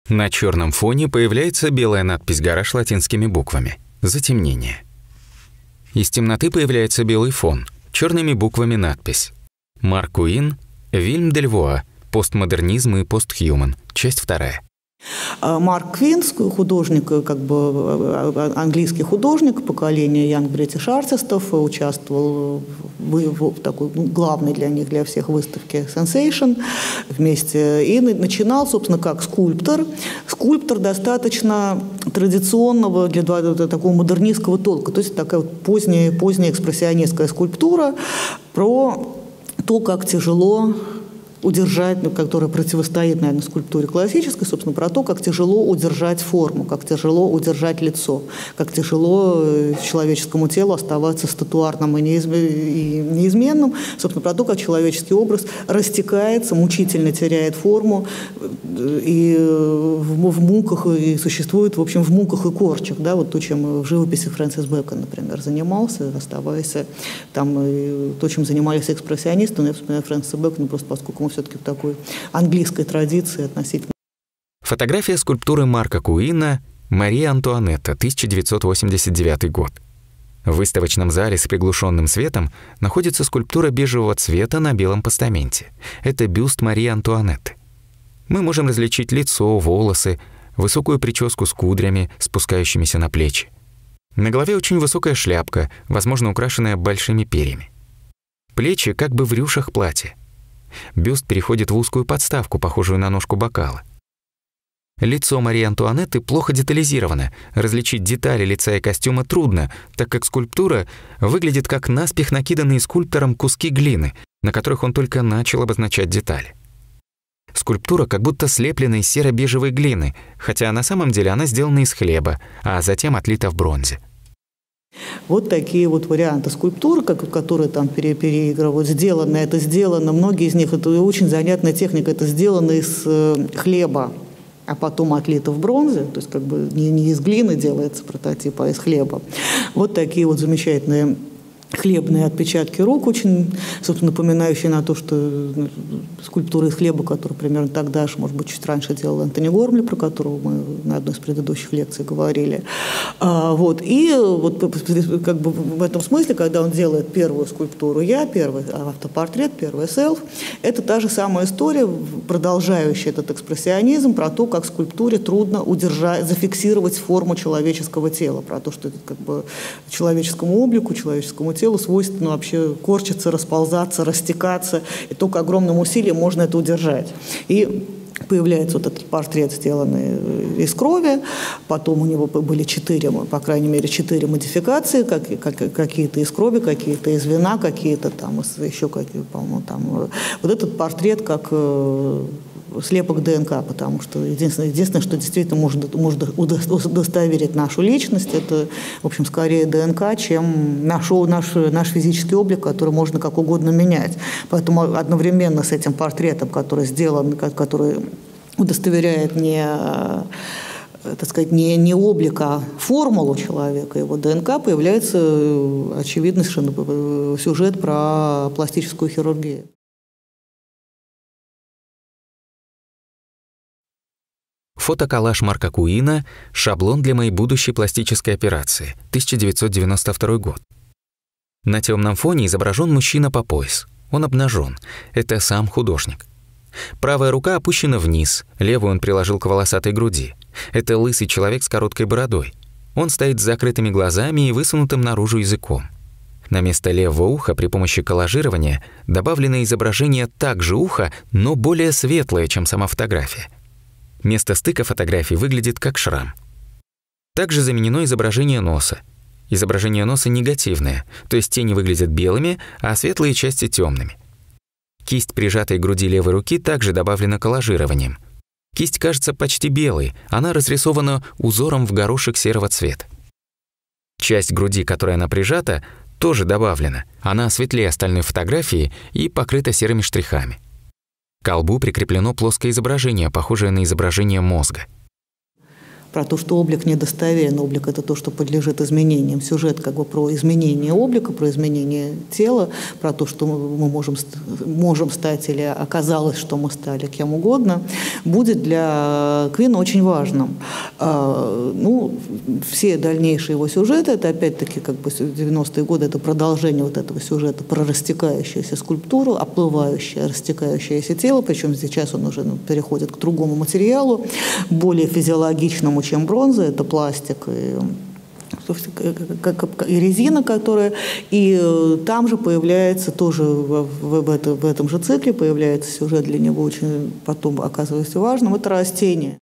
На черном фоне появляется белая надпись «Гараж» латинскими буквами. Затемнение. Из темноты появляется белый фон. Черными буквами надпись. Марк Куин, Вильм Дельвуа. Постмодернизм и постхьюман. Часть 2. Марк Куин, художник, как бы английский художник, поколение Young British артистов, участвовал в такой главной для них, для всех выставке Sensation вместе. И начинал, собственно, как скульптор. Скульптор достаточно традиционного для такого модернистского толка. То есть такая вот поздняя экспрессионистская скульптура про то, как тяжело удержать, которая противостоит, наверное, скульптуре классической, собственно, про то, как тяжело удержать форму, как тяжело удержать лицо, как тяжело человеческому телу оставаться статуарным и неизменным, собственно, про то, как человеческий образ растекается, мучительно теряет форму и в муках, и существует, в общем, в муках и корчах, да, вот то, чем в живописи Фрэнсис Бэкон, например, занимался, оставаясь там, то, чем занимались экспрессионисты, но я вспоминаю Фрэнсиса Бэкона просто поскольку мы все-таки в такой английской традиции относительно. Фотография скульптуры Марка Куина «Мария Антуанетта», 1989 год. В выставочном зале с приглушенным светом находится скульптура бежевого цвета на белом постаменте. Это бюст Марии Антуанетты. Мы можем различить лицо, волосы, высокую прическу с кудрями, спускающимися на плечи. На голове очень высокая шляпка, возможно, украшенная большими перьями. Плечи как бы в рюшах платья. Бюст переходит в узкую подставку, похожую на ножку бокала. Лицо Марии Антуанетты плохо детализировано. Различить детали лица и костюма трудно, так как скульптура выглядит как наспех накиданные скульптором куски глины, на которых он только начал обозначать детали. Скульптура как будто слеплена из серо-бежевой глины, хотя на самом деле она сделана из хлеба, а затем отлита в бронзе. Вот такие вот варианты скульптуры, которые там переигрывают. Это сделано, многие из них, это очень занятная техника, это сделано из хлеба, а потом отлито в бронзе, то есть как бы не из глины делается прототип, а из хлеба. Вот такие вот замечательные хлебные отпечатки рук, очень, собственно, напоминающие на то, что скульптура из хлеба, которую примерно тогда же, может быть, чуть раньше делал Антони Гормли, про которого мы на одной из предыдущих лекций говорили. Вот. И вот как бы в этом смысле, когда он делает первую скульптуру первый автопортрет, первый селф, это та же самая история, продолжающая этот экспрессионизм, про то, как скульптуре трудно зафиксировать форму человеческого тела, про то, что это как бы человеческому облику, человеческому телу свойственно вообще корчиться, расползаться, растекаться, и только огромным усилием можно это удержать. И появляется вот этот портрет, сделанный из крови, потом у него были по крайней мере, 4 модификации, какие-то из крови, какие-то из вина, какие-то там еще какие-то, по-моему, там. Вот этот портрет как слепок ДНК, потому что единственное, что действительно может удостоверить нашу личность, это, в общем, скорее ДНК, чем наш физический облик, который можно как угодно менять. Поэтому одновременно с этим портретом, который сделан, который удостоверяет не облик, а формулу человека, его ДНК, появляется очевидный совершенно сюжет про пластическую хирургию. Фотоколлаж Марка Куина «Шаблон для моей будущей пластической операции», 1992 год. На темном фоне изображен мужчина по пояс. Он обнажен. Это сам художник. Правая рука опущена вниз, левую он приложил к волосатой груди. Это лысый человек с короткой бородой. Он стоит с закрытыми глазами и высунутым наружу языком. На место левого уха при помощи коллажирования добавлено изображение также уха, но более светлое, чем сама фотография. Место стыка фотографии выглядит как шрам. Также заменено изображение носа. Изображение носа негативное, то есть тени выглядят белыми, а светлые части темными. Кисть прижатой к груди левой руки также добавлена коллажированием. Кисть кажется почти белой, она разрисована узором в горошек серого цвета. Часть груди, которой она прижата, тоже добавлена. Она светлее остальной фотографии и покрыта серыми штрихами. К колбу прикреплено плоское изображение, похожее на изображение мозга. про то, что облик недостоверен. Облик – это то, что подлежит изменениям. Сюжет как бы про изменение облика, про изменение тела, про то, что мы можем стать или оказалось, что мы стали кем угодно, будет для Квина очень важным. Все дальнейшие его сюжеты, это опять-таки как бы 90-е годы, это продолжение вот этого сюжета про растекающуюся скульптуру, оплывающее, растекающееся тело, причем сейчас он уже переходит к другому материалу, более физиологичному, чем бронза, это пластик и резина, которая... И там же появляется тоже, в этом же цикле появляется сюжет для него очень потом оказывается важным, это растение.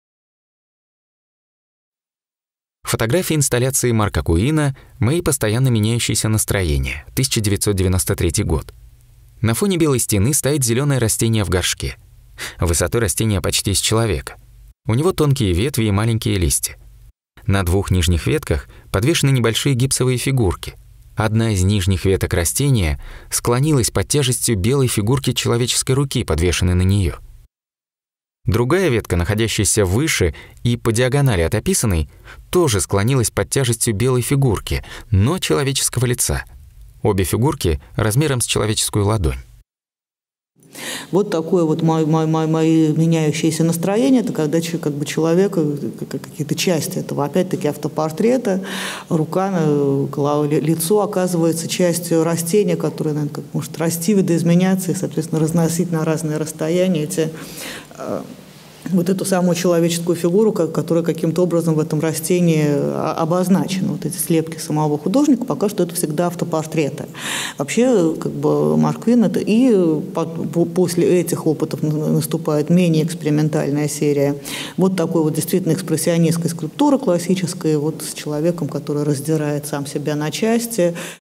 Фотографии инсталляции Марка Куина «Мои постоянно меняющиеся настроения», 1993 год. На фоне белой стены стоит зеленое растение в горшке. Высотой растения почти с человека. У него тонкие ветви и маленькие листья. На 2 нижних ветках подвешены небольшие гипсовые фигурки. Одна из нижних веток растения склонилась под тяжестью белой фигурки человеческой руки, подвешенной на нее. Другая ветка, находящаяся выше и по диагонали от описанной, тоже склонилась под тяжестью белой фигурки, но человеческого лица. Обе фигурки размером с человеческую ладонь. Вот такое вот мои меняющиеся настроения, это когда как бы человека, какие-то части этого, опять-таки автопортрета, рука, лицо оказывается частью растения, которое, наверное, как может расти, видоизменяться и, соответственно, разносить на разные расстояния вот эту самую человеческую фигуру, которая каким-то образом в этом растении обозначена. Вот эти слепки самого художника, пока что это всегда автопортреты. Вообще, как бы Марк Квин, это и после этих опытов наступает менее экспериментальная серия. Вот такой вот действительно экспрессионистской скульптуры классической, вот с человеком, который раздирает сам себя на части.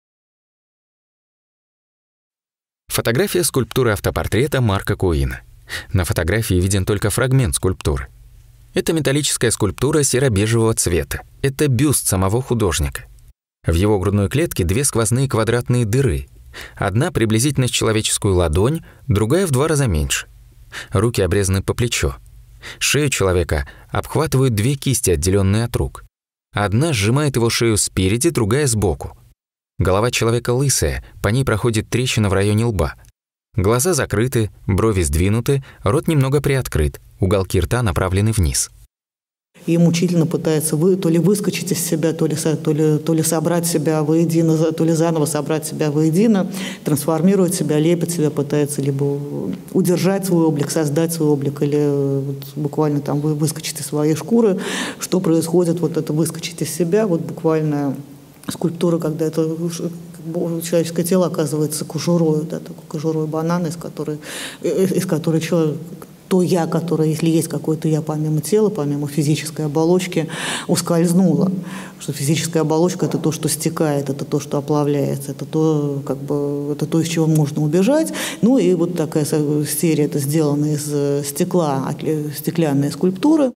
Фотография скульптуры автопортрета Марка Куина. На фотографии виден только фрагмент скульптуры. Это металлическая скульптура серо-бежевого цвета. Это бюст самого художника. В его грудной клетке 2 сквозные квадратные дыры. Одна приблизительно с человеческую ладонь, другая в 2 раза меньше. Руки обрезаны по плечо. Шею человека обхватывают 2 кисти, отделенные от рук. Одна сжимает его шею спереди, другая сбоку. Голова человека лысая, по ней проходит трещина в районе лба. Глаза закрыты, брови сдвинуты, рот немного приоткрыт, уголки рта направлены вниз. И мучительно пытается то ли выскочить из себя, то ли собрать себя воедино, то ли заново собрать себя воедино, трансформировать себя, лепить себя, пытается либо удержать свой облик, создать свой облик, или вот буквально там выскочить из своей шкуры. Что происходит, вот это выскочить из себя, вот буквально скульптура, когда это человеческое тело оказывается кожурой, да, такой кожурой банана, из которой человек, то я, которое, если есть какое-то я помимо тела, помимо физической оболочки, ускользнуло. Что физическая оболочка – это то, что стекает, это то, что оплавляется, это то, как бы, это то, из чего можно убежать. Ну и вот такая серия, это сделана из стекла, стеклянные скульптуры.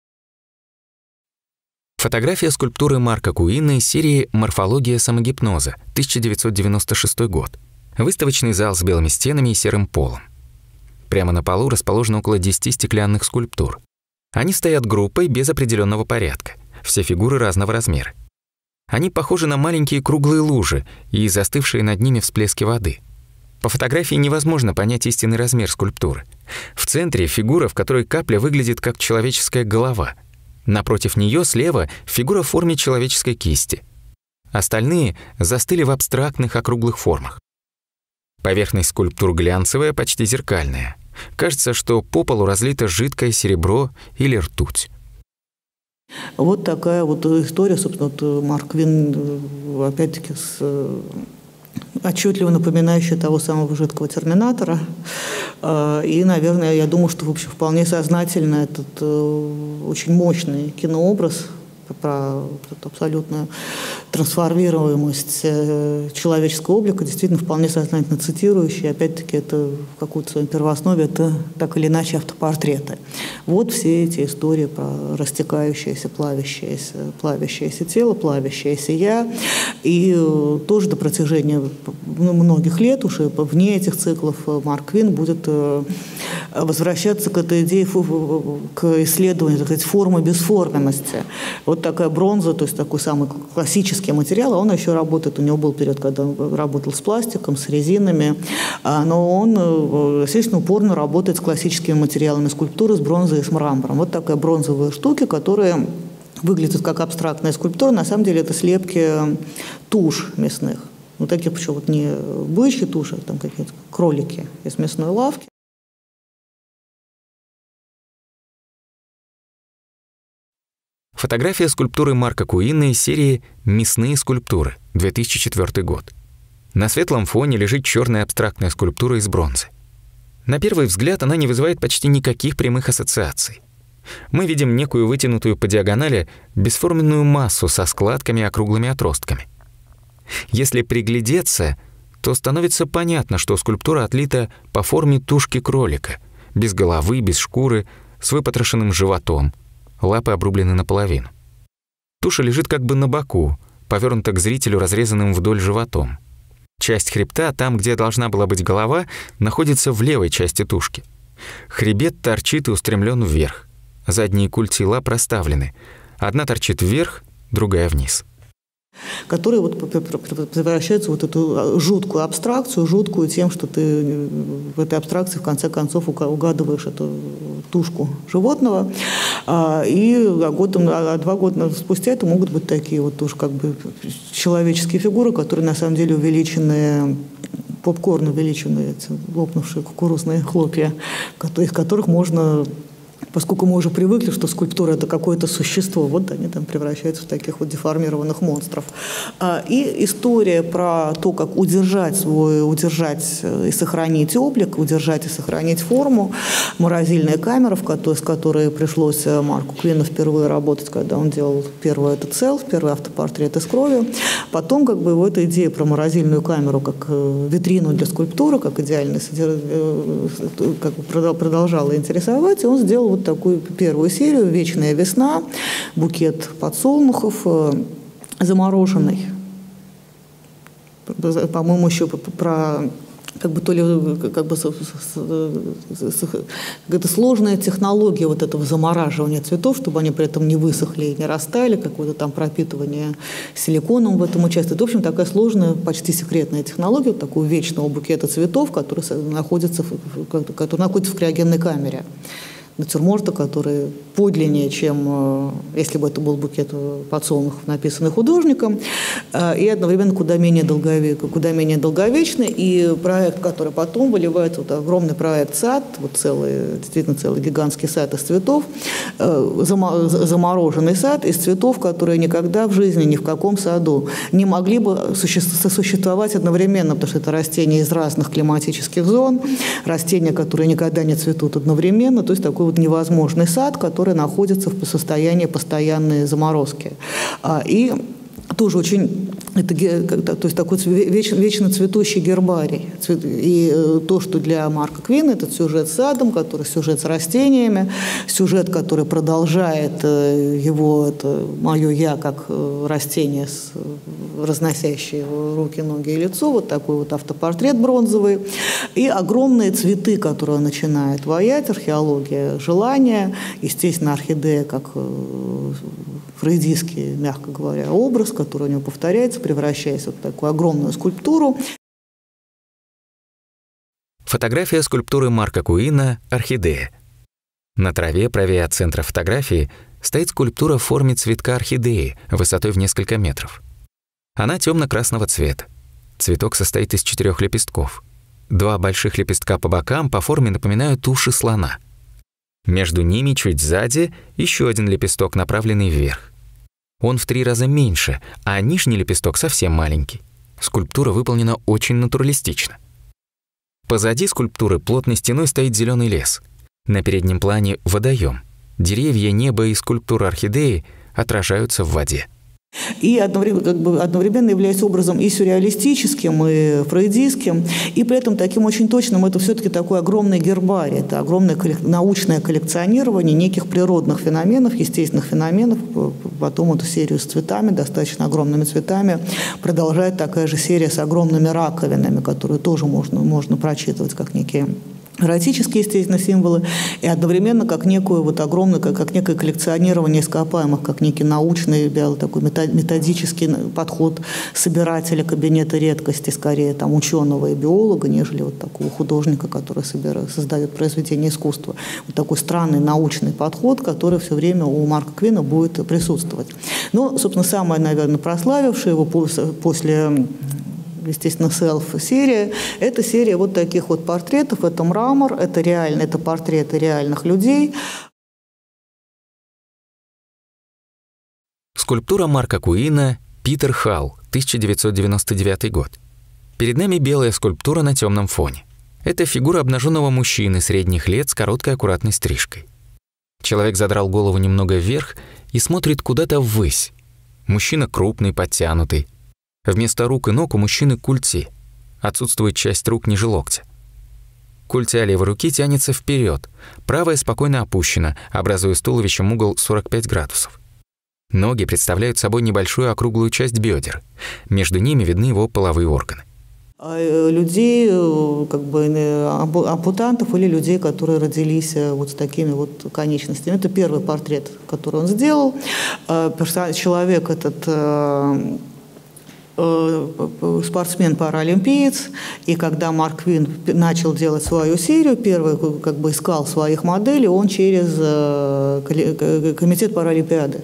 Фотография скульптуры Марка Куина из серии «Морфология самогипноза», 1996 год. Выставочный зал с белыми стенами и серым полом. Прямо на полу расположено около 10 стеклянных скульптур. Они стоят группой без определенного порядка. Все фигуры разного размера. Они похожи на маленькие круглые лужи и застывшие над ними всплески воды. По фотографии невозможно понять истинный размер скульптуры. В центре фигура, в которой капля выглядит как человеческая голова. Напротив нее слева фигура в форме человеческой кисти. Остальные застыли в абстрактных округлых формах. Поверхность скульптур глянцевая, почти зеркальная. Кажется, что по полу разлито жидкое серебро или ртуть. Вот такая вот история, собственно, вот Марк Квин, опять-таки, отчетливо напоминающая того самого жидкого терминатора. И, наверное, я думаю, что, в общем, вполне сознательно этот очень мощный кинообраз про абсолютную трансформируемость человеческого облика, действительно вполне сознательно цитирующий. Опять-таки, это в какой-то своей первооснове это так или иначе автопортреты. Вот все эти истории про растекающееся, плавящееся тело, плавящееся я. И тоже до протяжения многих лет, уже вне этих циклов, Марк Квин будет возвращаться к этой идее, к исследованию, так сказать, формы бесформенности. Вот такая бронза, то есть такой самый классический материал, а он еще работает, у него был период, когда он работал с пластиком, с резинами, но он, естественно, упорно работает с классическими материалами скульптуры, с бронзой и с мрамором. Вот такая бронзовые штуки, которые выглядят как абстрактная скульптура, на самом деле это слепки туш мясных. Ну, такие, причем вот не бычьи туши, а там какие-то кролики из мясной лавки. Фотография скульптуры Марка Куина из серии «Мясные скульптуры», 2004 год. На светлом фоне лежит черная абстрактная скульптура из бронзы. На первый взгляд она не вызывает почти никаких прямых ассоциаций. Мы видим некую вытянутую по диагонали бесформенную массу со складками и округлыми отростками. Если приглядеться, то становится понятно, что скульптура отлита по форме тушки кролика, без головы, без шкуры, с выпотрошенным животом, лапы обрублены наполовину. Туша лежит как бы на боку, повернута к зрителю разрезанным вдоль животом. Часть хребта, там, где должна была быть голова, находится в левой части тушки. Хребет торчит и устремлен вверх. Задние культи лап проставлены. Одна торчит вверх, другая вниз. Которые вот превращаются в вот эту жуткую абстракцию, жуткую тем, что ты в этой абстракции в конце концов угадываешь эту тушку животного. И 2 года спустя это могут быть такие вот уж как бы человеческие фигуры, которые на самом деле увеличены, попкорн увеличенные, эти лопнувшие кукурузные хлопья, из которых можно... Поскольку мы уже привыкли, что скульптура – это какое-то существо, вот они там превращаются в таких вот деформированных монстров. И история про то, как удержать и сохранить облик, удержать и сохранить форму. Морозильная камера, с которой пришлось Марку Куину впервые работать, когда он делал первый автопортрет из крови. Потом как бы его эта идея про морозильную камеру как витрину для скульптуры, как идеально как бы продолжала интересовать, и он сделал вот такую первую серию «Вечная весна», букет подсолнухов, замороженный. По-моему, еще про как бы то ли как бы это сложная технология вот этого замораживания цветов, чтобы они при этом не высохли и не растаяли, какое-то там пропитывание силиконом в этом участвует. В общем, такая сложная, почти секретная технология вот такого вечного букета цветов, который находится в криогенной камере. Натюрморта, которые подлиннее, чем если бы это был букет подсолнухов, написанный художником, и одновременно куда менее долговечный. И проект, который потом выливается, вот огромный проект «Сад», вот действительно целый гигантский сад из цветов, замороженный сад из цветов, которые никогда в жизни ни в каком саду не могли бы сосуществовать одновременно, потому что это растения из разных климатических зон, растения, которые никогда не цветут одновременно, то есть такой вот невозможный сад, который находится в состоянии постоянной заморозки. И тоже очень, то есть такой вечно цветущий гербарий. И то, что для Марка Куина этот сюжет с садом, который сюжет с растениями, сюжет, который продолжает его, это мое «я» как растение, разносящее руки, ноги и лицо, вот такой вот автопортрет бронзовый, и огромные цветы, которые он начинает воять, археология желания, естественно, орхидея как фрейдистский, мягко говоря, образ, который у него повторяется, превращаясь в такую огромную скульптуру. Фотография скульптуры Марка Куина «Орхидея». На траве, правее от центра фотографии, стоит скульптура в форме цветка орхидеи высотой в несколько метров. Она темно-красного цвета. Цветок состоит из 4 лепестков. 2 больших лепестка по бокам по форме напоминают уши слона. Между ними, чуть сзади, еще 1 лепесток, направленный вверх. Он в 3 раза меньше, а нижний лепесток совсем маленький. Скульптура выполнена очень натуралистично. Позади скульптуры плотной стеной стоит зеленый лес. На переднем плане – водоем. Деревья, небо и скульптура орхидеи отражаются в воде. И одновременно являясь образом и сюрреалистическим, и фрейдистским, и при этом таким очень точным. Это все-таки такой огромный гербарий, это огромное научное коллекционирование неких природных феноменов, естественных феноменов. Потом эту серию с цветами, достаточно огромными цветами, продолжает такая же серия с огромными раковинами, которые тоже можно прочитывать как некие эротические, естественно, символы, и одновременно как некое вот огромное, как некое коллекционирование ископаемых, как некий научный, такой методический подход собирателя кабинета редкости, скорее там ученого и биолога, нежели вот такого художника, который создает произведение искусства. Вот такой странный научный подход, который все время у Марка Квина будет присутствовать. Но, собственно, самое, наверное, прославившее его после, естественно, селф-серия. Это серия вот таких вот портретов. Это мрамор, это портреты реальных людей. Скульптура Марка Куина «Питер Халл», 1999 год. Перед нами белая скульптура на темном фоне. Это фигура обнаженного мужчины средних лет с короткой аккуратной стрижкой. Человек задрал голову немного вверх и смотрит куда-то ввысь. Мужчина крупный, подтянутый. Вместо рук и ног у мужчины культи. Отсутствует часть рук ниже локтя. Культя левой руки тянется вперед, правая спокойно опущена, образуя с туловищем угол 45 градусов. Ноги представляют собой небольшую округлую часть бедер. Между ними видны его половые органы. Людей, как бы ампутантов или людей, которые родились вот с такими вот конечностями. Это первый портрет, который он сделал. Человек этот спортсмен-паралимпиец, и когда Марк Квин начал делать свою серию, первый как бы искал своих моделей, он через комитет Паралимпиады.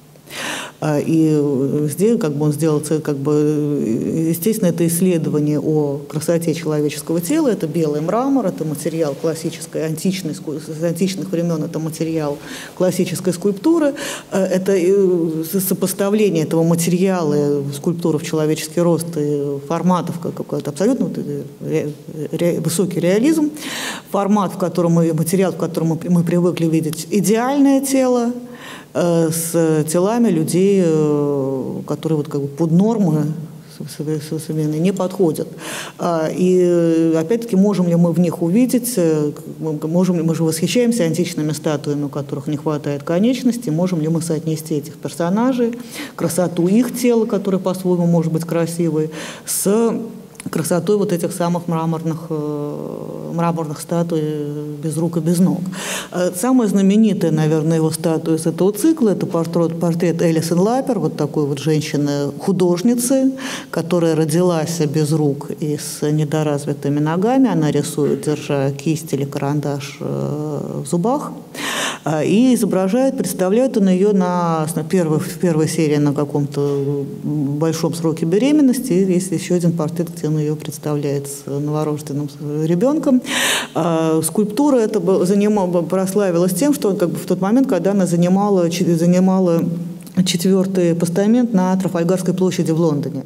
И здесь как бы он сделал, как бы, естественно, это исследование о красоте человеческого тела. Это белый мрамор, это материал классической, с античных времен, это материал классической скульптуры. Это сопоставление этого материала, скульптуры в человеческий рост и форматов, какой-то абсолютно высокий реализм. Формат, материал, в котором мы привыкли видеть идеальное тело, с телами людей, которые вот как бы под нормы современные не подходят. И опять-таки, можем ли мы в них увидеть, мы же восхищаемся античными статуями, у которых не хватает конечностей, можем ли мы соотнести этих персонажей, красоту их тела, которое по-своему может быть красивой, с красотой вот этих самых мраморных статуй без рук и без ног. Самая знаменитая, наверное, его статуя из этого цикла – это портрет Элисон Лаппер, вот такой вот женщины-художницы, которая родилась без рук и с недоразвитыми ногами. Она рисует, держа кисть или карандаш в зубах. И представляет он ее в первой серии на каком-то большом сроке беременности. И есть еще один портрет, где он ее представляет с новорожденным ребенком. Скульптура эта прославилась тем, что как бы в тот момент, когда она занимала 4-й постамент на Трафальгарской площади в Лондоне.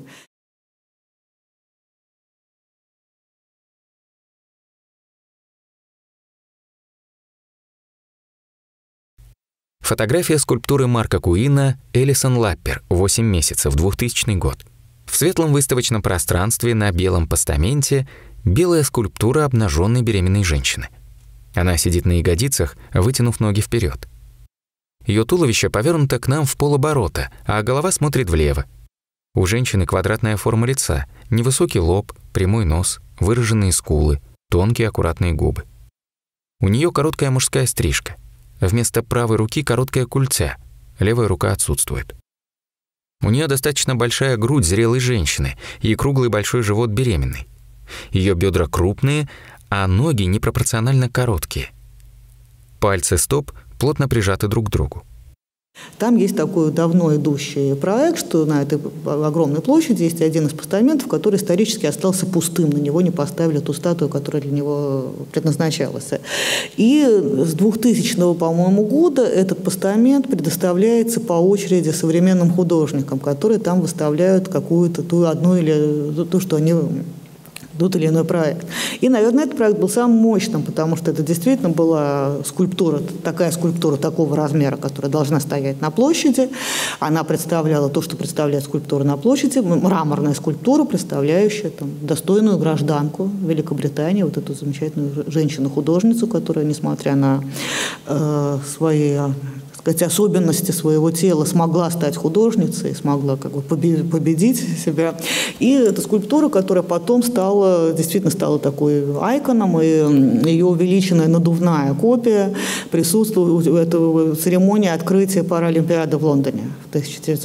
Фотография скульптуры Марка Куина «Элисон Лаппер», 8 месяцев, 2000 год. В светлом выставочном пространстве на белом постаменте белая скульптура обнаженной беременной женщины. Она сидит на ягодицах, вытянув ноги вперед. Ее туловище повернуто к нам в полоборота, а голова смотрит влево. У женщины квадратная форма лица, невысокий лоб, прямой нос, выраженные скулы, тонкие аккуратные губы. У нее короткая мужская стрижка. Вместо правой руки короткая культя, левая рука отсутствует. У нее достаточно большая грудь зрелой женщины и круглый большой живот беременной. Ее бедра крупные, а ноги непропорционально короткие. Пальцы стоп плотно прижаты друг к другу. Там есть такой давно идущий проект, что на этой огромной площади есть один из постаментов, который исторически остался пустым. На него не поставили ту статую, которая для него предназначалась. И с 2000, по-моему, года этот постамент предоставляется по очереди современным художникам, которые там выставляют какую-то тот или иной проект. И, наверное, этот проект был самым мощным, потому что это действительно была скульптура такого размера, которая должна стоять на площади. Она представляла то, что представляет скульптура на площади, мраморная скульптура, представляющая достойную гражданку Великобритании, вот эту замечательную женщину-художницу, которая, несмотря на свои сказать, особенности своего тела смогла стать художницей, смогла как бы победить себя. И эта скульптура, которая потом действительно стала такой айконом, и ее увеличенная надувная копия присутствует в церемонии открытия Паралимпиады в Лондоне в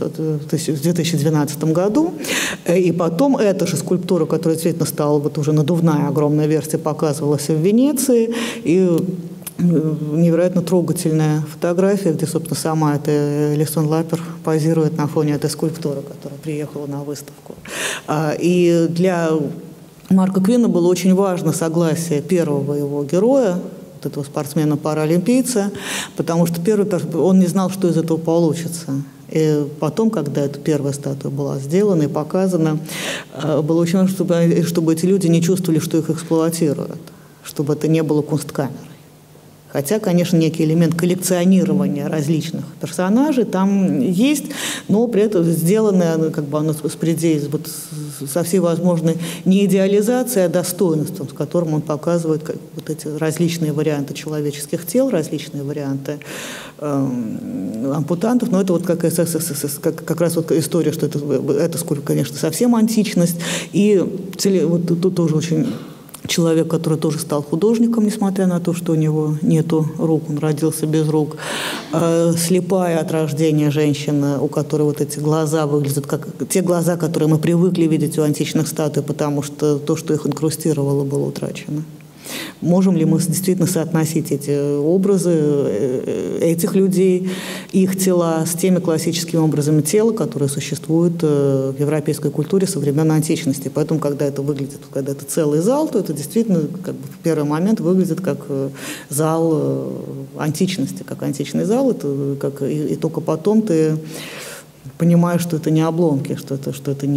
2012 году. И потом эта же скульптура, которая действительно стала вот уже надувная огромная версия, показывалась в Венеции. И невероятно трогательная фотография, где, собственно, сама эта Элисон Лапер позирует на фоне этой скульптуры, которая приехала на выставку. И для Марка Квина было очень важно согласие первого его героя, вот этого спортсмена-паралимпийца, потому что он не знал, что из этого получится. И потом, когда эта первая статуя была сделана и показана, было очень важно, чтобы эти люди не чувствовали, что их эксплуатируют, чтобы это не было кунсткамерой. Хотя, конечно, некий элемент коллекционирования различных персонажей там есть, но при этом сделано как бы оно со всей возможной не идеализацией, а достоинством, с которым он показывает вот эти различные варианты человеческих тел, различные варианты ампутантов. Но это вот как раз вот история, что это конечно, совсем античность. И вот тут тоже очень... Человек, который тоже стал художником, несмотря на то, что у него нету рук, он родился без рук. Слепая от рождения женщина, у которой вот эти глаза выглядят как те глаза, которые мы привыкли видеть у античных статуй, потому что то, что их инкрустировало, было утрачено. Можем ли мы действительно соотносить эти образы этих людей, их тела с теми классическими образами тела, которые существуют в европейской культуре со времен античности? Поэтому, когда это целый зал, то это действительно как бы в первый момент выглядит как зал античности, как античный зал. И только потом ты понимаешь, что это не обломки, что это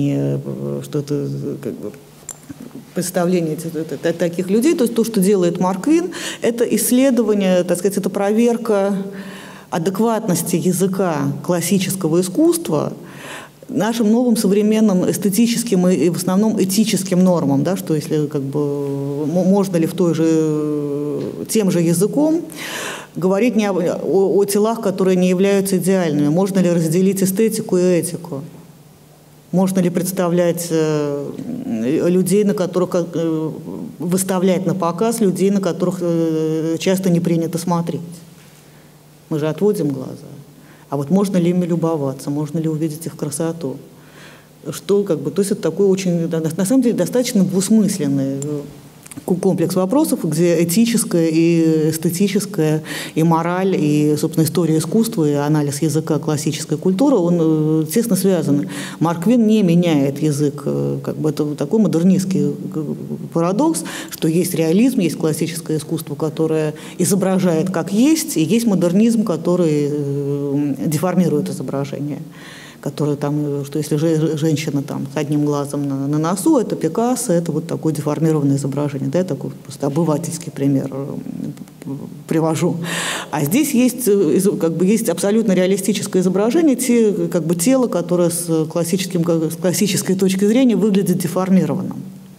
как бы представление таких людей. То есть то, что делает Марк Квин, это исследование, так сказать, это проверка адекватности языка классического искусства нашим новым современным эстетическим и в основном этическим нормам, да, что если как бы можно ли тем же языком говорить о телах, которые не являются идеальными, можно ли разделить эстетику и этику. Можно ли представлять людей, выставлять на показ людей, на которых часто не принято смотреть? Мы же отводим глаза. А вот можно ли ими любоваться, можно ли увидеть их красоту? То есть это такой очень, на самом деле, достаточно двусмысленный комплекс вопросов, где этическое и эстетическое, и мораль, и, собственно, история искусства, и анализ языка классической культуры, он тесно связан. Марк Квин не меняет язык. Это такой модернистский парадокс, что есть реализм, есть классическое искусство, которое изображает как есть, и есть модернизм, который деформирует изображение. Который что если женщина с одним глазом на носу, это Пикассо, это вот такое деформированное изображение. Да, я такой просто обывательский пример привожу. А здесь есть абсолютно реалистическое изображение тела, которое с классической точки зрения выглядит деформированным.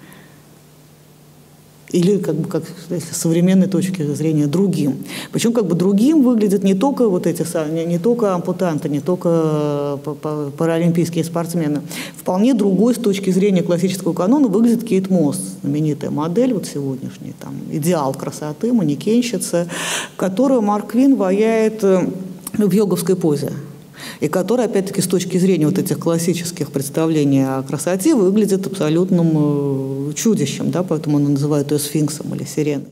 Или с современной точки зрения другим. Причем другим выглядят не только не только ампутанты, не только паралимпийские спортсмены. Вполне другой с точки зрения классического канона выглядит Кейт Мосс, знаменитая модель сегодняшняя, идеал красоты, манекенщица, которую Марк Квин ваяет в йоговской позе. И который, опять-таки, с точки зрения этих классических представлений о красоте выглядит абсолютным чудищем, да, поэтому он называет ее сфинксом или сиреной.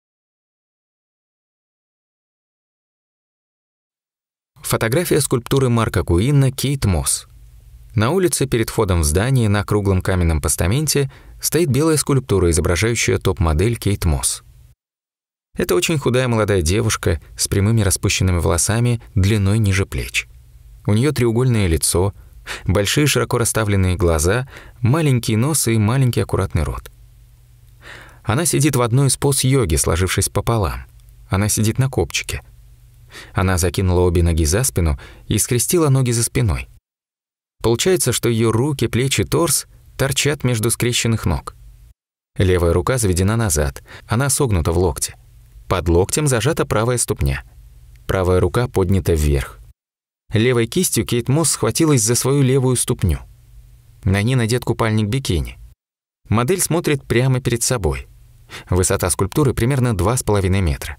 Фотография скульптуры Марка Куина «Кейт Мосс». На улице перед входом в здание на круглом каменном постаменте стоит белая скульптура, изображающая топ-модель Кейт Мосс. Это очень худая молодая девушка с прямыми распущенными волосами длиной ниже плеч. У нее треугольное лицо, большие широко расставленные глаза, маленький нос и маленький аккуратный рот. Она сидит в одной из поз йоги, сложившись пополам. Она сидит на копчике. Она закинула обе ноги за спину и скрестила ноги за спиной. Получается, что ее руки, плечи, торс торчат между скрещенных ног. Левая рука заведена назад, она согнута в локте. Под локтем зажата правая ступня. правая рука поднята вверх. Левой кистью Кейт Мосс схватилась за свою левую ступню. На ней надет купальник бикини. Модель смотрит прямо перед собой. Высота скульптуры примерно 2,5 метра.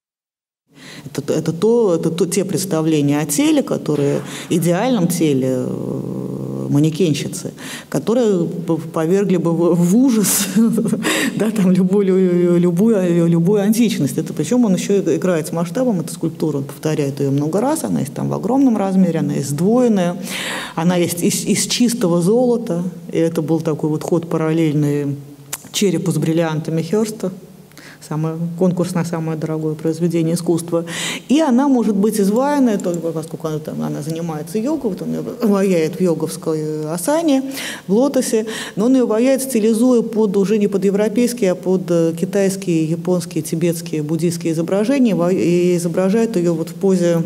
Это те представления о теле, которые идеальном теле манекенщицы, которые повергли бы в ужас да, там, любую античность. Причем он еще играет с масштабом, эта скульптура, он повторяет ее много раз, она есть там в огромном размере, она есть сдвоенная, она есть из чистого золота, и это был такой вот ход параллельный черепу с бриллиантами Хёрста. Конкурс на самое дорогое произведение искусства. И она может быть изваяна, поскольку она занимается йогой, вот он ее ваяет в йоговской асане, в лотосе, но он ее ваяет, стилизуя уже не под европейские, а под китайские, японские, тибетские, буддийские изображения, и изображает ее вот в позе,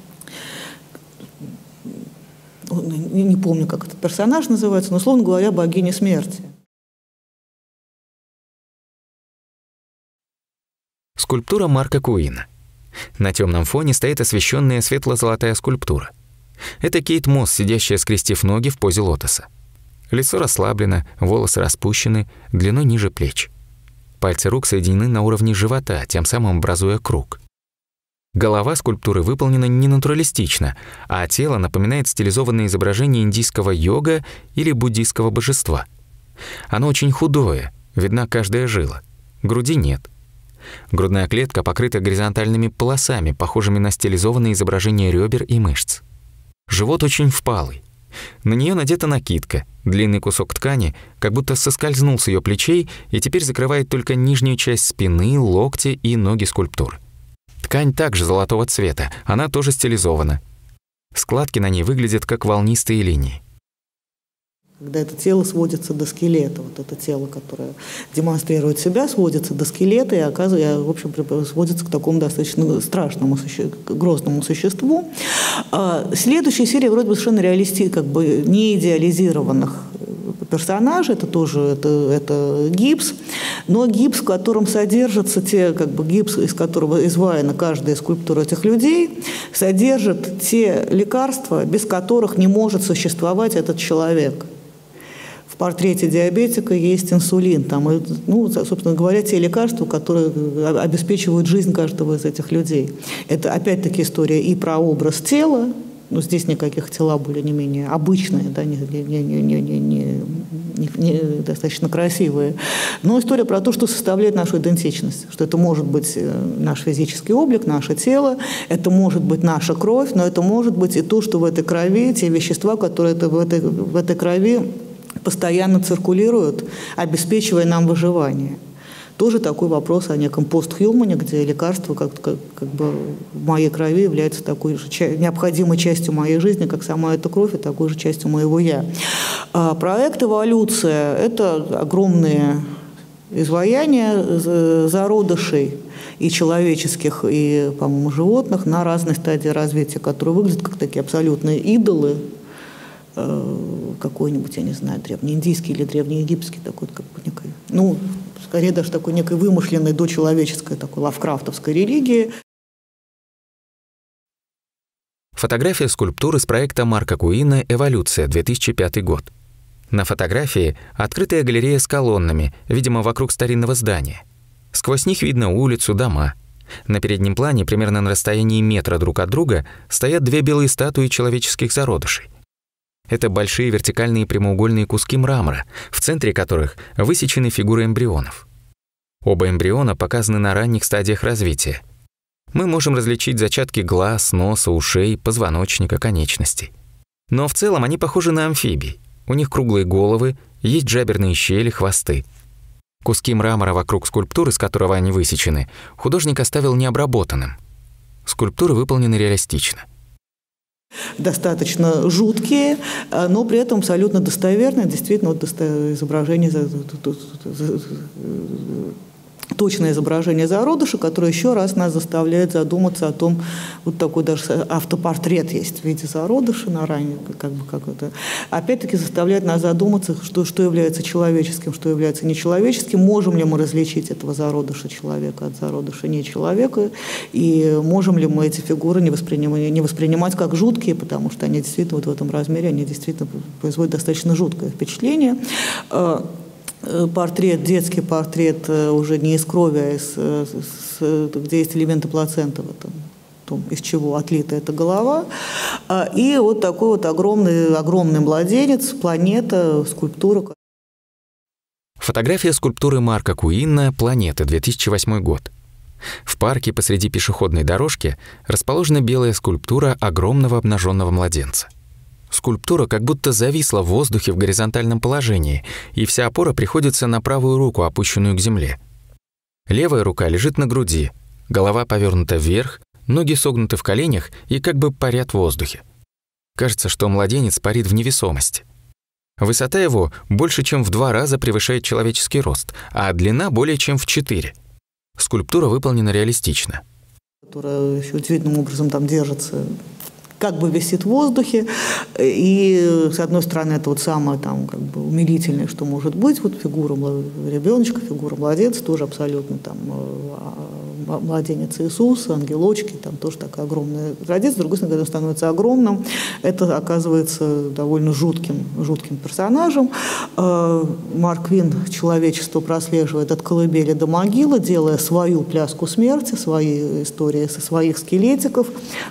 не помню, как этот персонаж называется, но, условно говоря, богиня смерти. Скульптура Марка Куина. На темном фоне стоит освещенная светло-золотая скульптура. Это Кейт Мосс, сидящая скрестив ноги в позе лотоса. Лицо расслаблено, волосы распущены, длиной ниже плеч. Пальцы рук соединены на уровне живота, тем самым образуя круг. Голова скульптуры выполнена не натуралистично, а тело напоминает стилизованное изображение индийского йога или буддийского божества. Оно очень худое, видна каждая жила. Груди нет. Грудная клетка покрыта горизонтальными полосами, похожими на стилизованные изображения ребер и мышц. Живот очень впалый. На нее надета накидка, длинный кусок ткани, как будто соскользнул с ее плечей и теперь закрывает только нижнюю часть спины, локти и ноги скульптуры. Ткань также золотого цвета, она тоже стилизована. Складки на ней выглядят как волнистые линии. Когда это тело сводится до скелета, вот это тело, которое демонстрирует себя, сводится до скелета и, в общем, сводится к такому достаточно страшному, грозному существу. Следующая серия вроде бы совершенно не идеализированных персонажей, это тоже это гипс, но гипс, в котором содержатся гипс, из которого изваяна каждая скульптура этих людей, содержит те лекарства, без которых не может существовать этот человек. В портрете диабетика есть инсулин, собственно говоря, те лекарства, которые обеспечивают жизнь каждого из этих людей. Это опять-таки история и про образ тела, но здесь никаких тела более-менее обычные, да, не достаточно красивые, но история про то, что составляет нашу идентичность, что это может быть наш физический облик, наше тело, это может быть наша кровь, но это может быть и то, что в этой крови, те вещества, которые в этой крови постоянно циркулируют, обеспечивая нам выживание. Тоже такой вопрос о неком постхумане, где лекарство как бы в моей крови является такой же необходимой частью моей жизни, как сама эта кровь, и такой же частью моего «я». Проект «Эволюция» – это огромные изваяния зародышей и человеческих, и, по-моему, животных на разной стадии развития, которые выглядят как такие абсолютные идолы, какой-нибудь, я не знаю, древнеиндийский или древнеегипетский, такой, как бы некой, скорее даже такой некой вымышленной дочеловеческой, такой лавкрафтовской религии. Фотография скульптуры с проекта Марка Куина «Эволюция», 2005 год. На фотографии открытая галерея с колоннами, видимо, вокруг старинного здания. Сквозь них видно улицу, дома. На переднем плане, примерно на расстоянии метра друг от друга, стоят две белые статуи человеческих зародышей. Это большие вертикальные прямоугольные куски мрамора, в центре которых высечены фигуры эмбрионов. Оба эмбриона показаны на ранних стадиях развития. Мы можем различить зачатки глаз, носа, ушей, позвоночника, конечностей. Но в целом они похожи на амфибий. У них круглые головы, есть жаберные щели, хвосты. Куски мрамора вокруг скульптуры, с которого они высечены, художник оставил необработанным. Скульптуры выполнены реалистично. Достаточно жуткие, но при этом абсолютно достоверные. Действительно, изображение точное изображение зародыша, которое еще раз нас заставляет задуматься о том, вот такой даже автопортрет есть в виде зародыша на ране, опять-таки заставляет нас задуматься, что является человеческим, что является нечеловеческим, можем ли мы различить этого зародыша человека от зародыша не человека, и можем ли мы эти фигуры не воспринимать как жуткие, потому что они действительно вот в этом размере, они действительно производят достаточно жуткое впечатление. Портрет, детский портрет уже не из крови, а где есть элементы плаценты в этом, том, из чего отлита эта голова. И вот такой вот огромный младенец, планета, скульптура. Фотография скульптуры Марка Куинна «Планета», 2008 год. В парке посреди пешеходной дорожки расположена белая скульптура огромного обнаженного младенца. Скульптура как будто зависла в воздухе в горизонтальном положении, и вся опора приходится на правую руку, опущенную к земле. Левая рука лежит на груди, голова повернута вверх, ноги согнуты в коленях и как бы парят в воздухе. Кажется, что младенец парит в невесомости. Высота его больше чем в 2 раза превышает человеческий рост, а длина более чем в 4. Скульптура выполнена реалистично. Которая еще удивительным образом там держится, как бы висит в воздухе, и с одной стороны это вот самое там как бы умилительное, что может быть, вот фигура ребеночка, фигура младенца, тоже абсолютно там младенец Иисус, ангелочки, там тоже такая огромная традиция. С другой стороны, когда он становится огромным, это оказывается довольно жутким персонажем. Марк Куин человечество прослеживает от колыбели до могилы, делая свою пляску смерти, свои истории со своих скелетиков,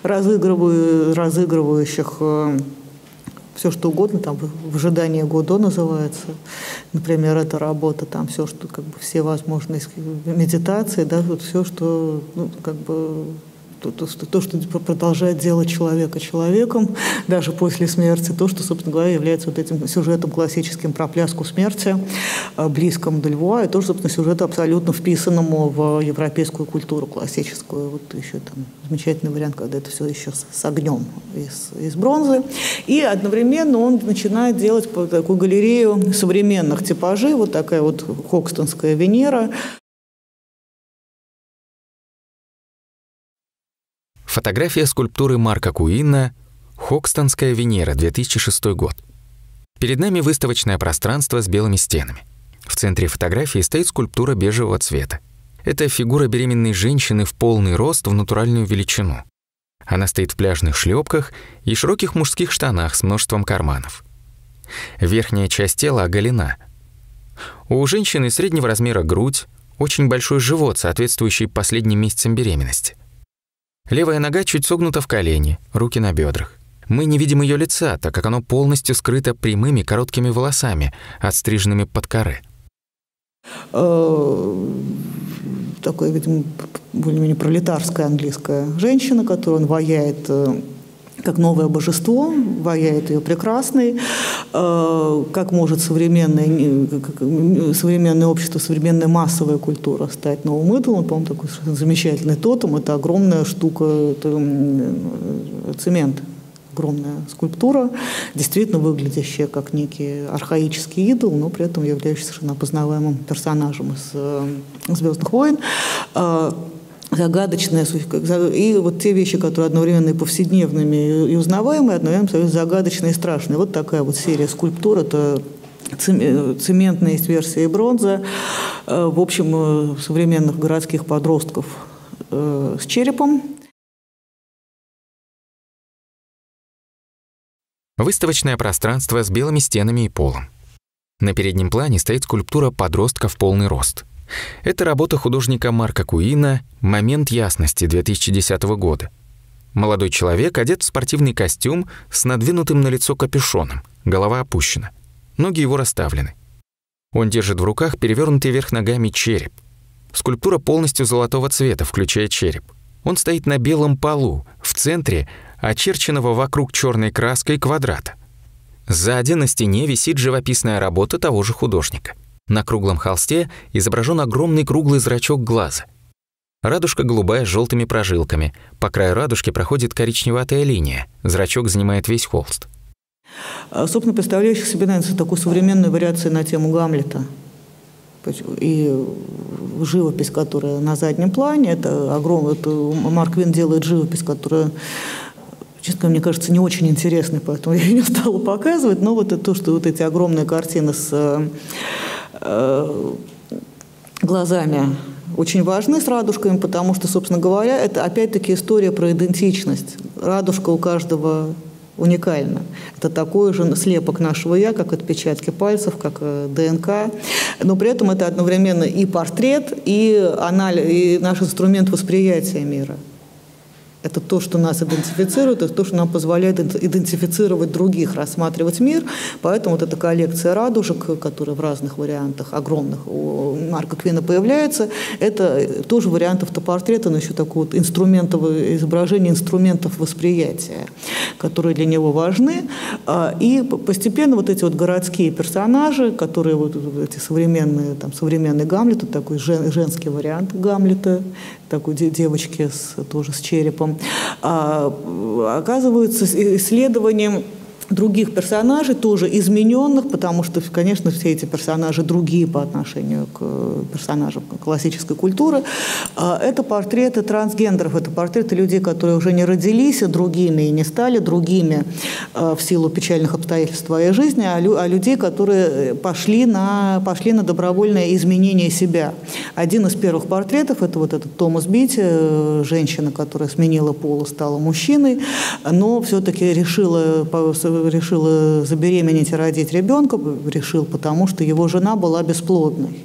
разыгрывающих все что угодно, там в ожидании Годо называется, например, эта работа, там все, что как бы все возможные медитации, да, вот все, что как бы то, что продолжает делать человека человеком, даже после смерти, то, что, собственно говоря, является вот этим сюжетом классическим про пляску смерти, близкому Дельвуа, и тоже, собственно, сюжету абсолютно вписанному в европейскую культуру классическую. Вот еще там замечательный вариант, когда это все еще с огнем из бронзы. И одновременно он начинает делать такую галерею современных типажей, вот такая вот хокстонская Венера. Фотография скульптуры Марка Куинна «Хокстонская Венера», 2006 год. Перед нами выставочное пространство с белыми стенами. В центре фотографии стоит скульптура бежевого цвета. Это фигура беременной женщины в полный рост в натуральную величину. Она стоит в пляжных шлепках и широких мужских штанах с множеством карманов. Верхняя часть тела оголена. У женщины среднего размера грудь, очень большой живот, соответствующий последним месяцам беременности. Левая нога чуть согнута в колени, руки на бедрах. Мы не видим ее лица, так как оно полностью скрыто прямыми короткими волосами, отстриженными под каре. Такая, видимо, более-менее пролетарская английская женщина, которую он ваяет как новое божество, ваяет ее прекрасной, как может современное общество, современная массовая культура стать новым идолом. По-моему, такой замечательный тотем. Это огромная штука, это цемент, огромная скульптура, действительно выглядящая как некий архаический идол, но при этом являющийся совершенно опознаваемым персонажем из «Звездных войн». Загадочная, и вот те вещи, которые одновременно и повседневными, и узнаваемые, одновременно загадочные и страшные. Вот такая вот серия скульптур. Это цементная есть версия и бронза. В общем, современных городских подростков с черепом. Выставочное пространство с белыми стенами и полом. На переднем плане стоит скульптура подростка в полный рост. Это работа художника Марка Куинна «Момент ясности» 2010 года. Молодой человек одет в спортивный костюм с надвинутым на лицо капюшоном, голова опущена, ноги его расставлены. Он держит в руках перевернутый вверх ногами череп. Скульптура полностью золотого цвета, включая череп. Он стоит на белом полу, в центре очерченного вокруг черной краской квадрата. Сзади на стене висит живописная работа того же художника. На круглом холсте изображен огромный круглый зрачок глаза. Радужка голубая с желтыми прожилками. По краю радужки проходит коричневатая линия. Зрачок занимает весь холст. Собственно, представляющих себе, наверное, такую современную вариацию на тему Гамлета. И живопись, которая на заднем плане, это Марк Квин делает живопись, которая, честно говоря, мне кажется, не очень интересной, поэтому я ее не стала показывать, но вот это то, что вот эти огромные картины с глазами очень важны, с радужками, потому что, собственно говоря, это опять-таки история про идентичность. Радужка у каждого уникально. Это такой же слепок нашего «я», как отпечатки пальцев, как ДНК. Но при этом это одновременно и портрет, и наш инструмент восприятия мира. Это то, что нас идентифицирует, это то, что нам позволяет идентифицировать других, рассматривать мир. Поэтому вот эта коллекция радужек, которая в разных вариантах, огромных, у Марка Квина появляется, это тоже вариант автопортрета, но еще такое вот изображение инструментов восприятия, которые для него важны. И постепенно вот эти вот городские персонажи, которые вот эти современный Гамлет, вот такой женский вариант Гамлета, такой девочки тоже с черепом, оказываются исследованием других персонажей, тоже измененных, потому что, конечно, все эти персонажи другие по отношению к персонажам классической культуры. Это портреты трансгендеров, это портреты людей, которые уже не родились другими и не стали другими в силу печальных обстоятельств своей жизни, а людей, которые пошли на добровольное изменение себя. Один из первых портретов – это вот этот Томас Бити, женщина, которая сменила пол и стала мужчиной, но все-таки решила забеременеть и родить ребенка, потому что его жена была бесплодной.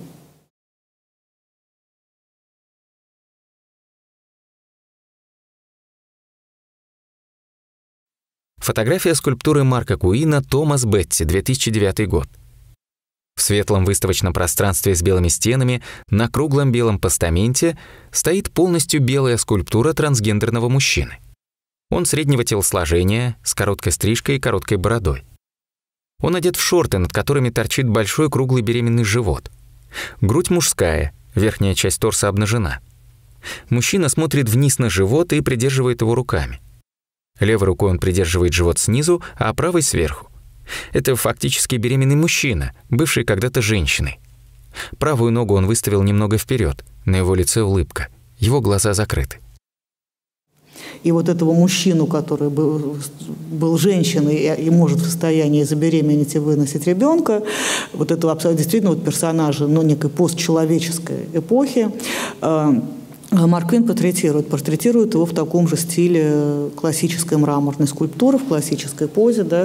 Фотография скульптуры Марка Куина «Томас Бетти», 2009 год. В светлом выставочном пространстве с белыми стенами на круглом белом постаменте стоит полностью белая скульптура трансгендерного мужчины. Он среднего телосложения, с короткой стрижкой и короткой бородой. Он одет в шорты, над которыми торчит большой круглый беременный живот. Грудь мужская, верхняя часть торса обнажена. Мужчина смотрит вниз на живот и придерживает его руками. Левой рукой он придерживает живот снизу, а правой сверху. Это фактически беременный мужчина, бывший когда-то женщиной. Правую ногу он выставил немного вперед, на его лице улыбка, его глаза закрыты. И вот этого мужчину, который был женщиной и может в состоянии забеременеть и выносить ребенка, вот этого действительно вот персонажа, но некой постчеловеческой эпохи, Марк Квин портретирует его в таком же стиле классической мраморной скульптуры, в классической позе, да,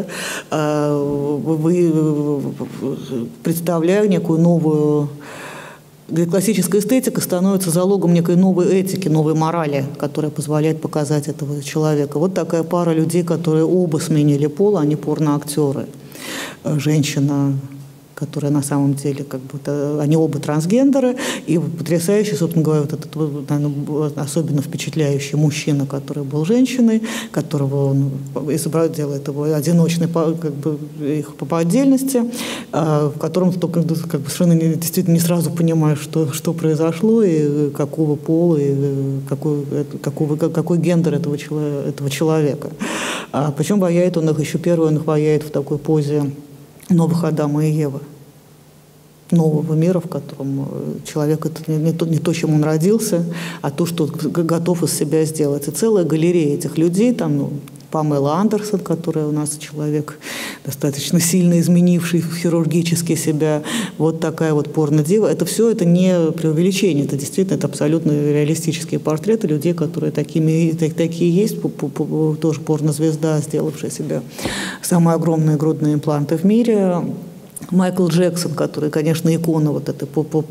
представляя некую новую... Классическая эстетика становится залогом некой новой этики, новой морали, которая позволяет показать этого человека. Вот такая пара людей, которые оба сменили пол, они порноактеры. Женщина, которая на самом деле, они оба трансгендеры, и потрясающий, собственно говоря, вот этот, наверное, особенно впечатляющий мужчина, который был женщиной, которого он делает его одиночный, их по отдельности, в котором только совершенно действительно не сразу понимаешь, что произошло, и какого пола, и какой гендер этого человека. Причем ваяет он их еще первый, он их ваяет в такой позе новых Адама и Евы, нового мира, в котором человек — это не то, чем он родился, а то, что готов из себя сделать. И целая галерея этих людей, там, Памела Андерсон, которая у нас человек, достаточно сильно изменивший хирургически себя, вот такая вот порнодива. Это все, это не преувеличение, это действительно, это абсолютно реалистические портреты людей, которые такие есть, тоже порнозвезда, сделавшая себе самые огромные грудные импланты в мире. Майкл Джексон, который, конечно, икона вот этой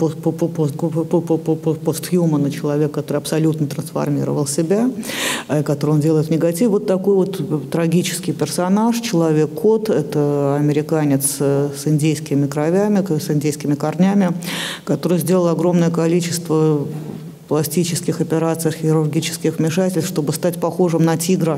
постхьюмана, человек, который абсолютно трансформировал себя, который он делает в негатив. Вот такой вот трагический персонаж, человек-кот, это американец с индейскими кровями, с индейскими корнями, который сделал огромное количество пластических операций, хирургических вмешательств, чтобы стать похожим на тигра.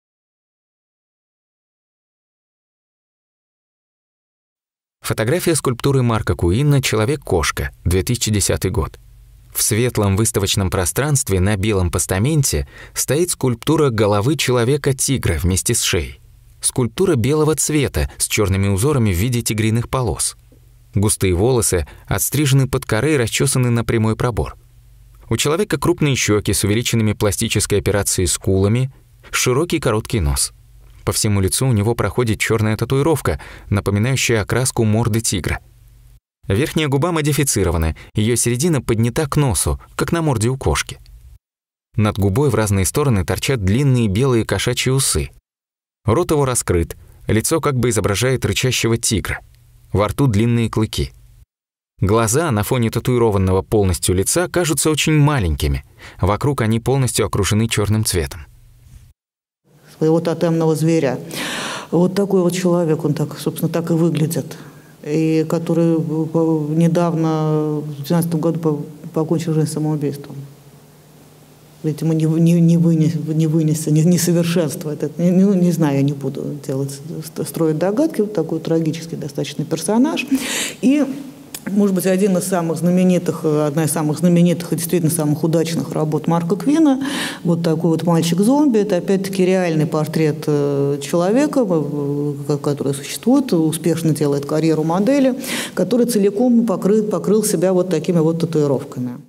Фотография скульптуры Марка Куина «Человек-кошка», 2010 год. В светлом выставочном пространстве на белом постаменте стоит скульптура головы человека-тигра вместе с шеей. Скульптура белого цвета с черными узорами в виде тигриных полос. Густые волосы отстрижены под каре и расчесаны на прямой пробор. У человека крупные щеки с увеличенными пластической операцией скулами, широкий короткий нос. По всему лицу у него проходит черная татуировка, напоминающая окраску морды тигра. Верхняя губа модифицирована, ее середина поднята к носу, как на морде у кошки. Над губой в разные стороны торчат длинные белые кошачьи усы. Рот его раскрыт, лицо как бы изображает рычащего тигра. Во рту длинные клыки. Глаза на фоне татуированного полностью лица кажутся очень маленькими. Вокруг они полностью окружены черным цветом. Своего тотемного зверя. Вот такой вот человек, он так, собственно, так и выглядит. И который недавно, в 2012 году, покончил жизнь самоубийством. Видимо, не вынесся, несовершенство. Не знаю, я не буду строить догадки. Вот такой трагический достаточно персонаж. И, может быть, одна из самых знаменитых и действительно самых удачных работ Марка Квина, вот такой вот «Мальчик-зомби», это опять-таки реальный портрет человека, который существует, успешно делает карьеру модели, который целиком покрыл себя вот такими вот татуировками.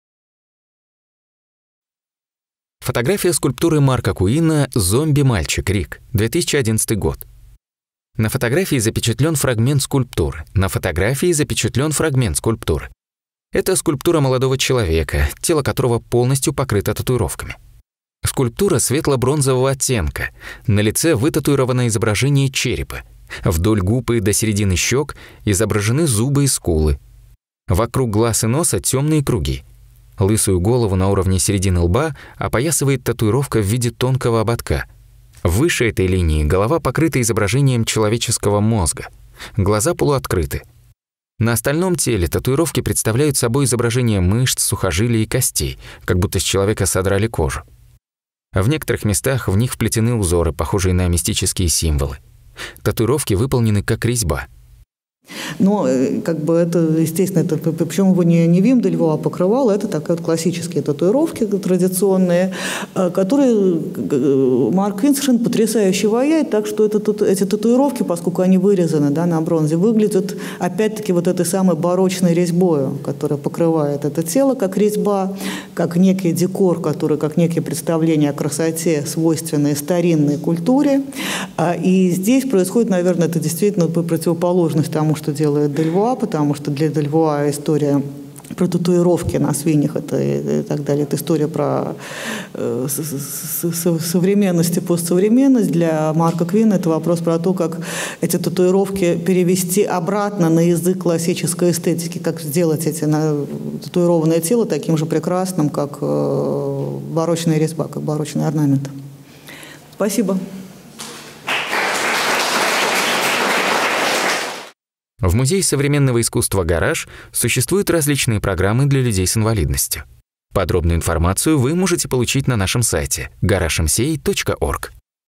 Фотография скульптуры Марка Куина «Зомби-мальчик. Рик», 2011 год. На фотографии запечатлен фрагмент скульптуры. Это скульптура молодого человека, тело которого полностью покрыто татуировками. Скульптура светло-бронзового оттенка. На лице вытатуировано изображение черепа. Вдоль губ и до середины щек изображены зубы и скулы. Вокруг глаз и носа темные круги. Лысую голову на уровне середины лба опоясывает татуировка в виде тонкого ободка. Выше этой линии голова покрыта изображением человеческого мозга. Глаза полуоткрыты. На остальном теле татуировки представляют собой изображение мышц, сухожилий и костей, как будто с человека содрали кожу. В некоторых местах в них вплетены узоры, похожие на мистические символы. Татуировки выполнены как резьба. Но как бы это, естественно, это, причем его не Вим де Львуа покрывал, это такие вот классические татуировки традиционные, которые Марк Квин совершенно потрясающе ваяет, так что эти татуировки, поскольку они вырезаны, да, на бронзе, выглядят опять-таки вот этой самой барочной резьбой, которая покрывает это тело, как резьба, как некий декор, который как некие представления о красоте, свойственные старинной культуре. И здесь происходит, наверное, это действительно противоположность тому, что делает де Львуа, потому что для де Львуа история про татуировки на свиньях и так далее, это история про современность и постсовременность. Для Марка Квина это вопрос про то, как эти татуировки перевести обратно на язык классической эстетики, как сделать эти татуированное тело таким же прекрасным, как барочная резьба, как барочный орнамент. Спасибо. В Музее современного искусства «Гараж» существуют различные программы для людей с инвалидностью. Подробную информацию вы можете получить на нашем сайте garagmca.org.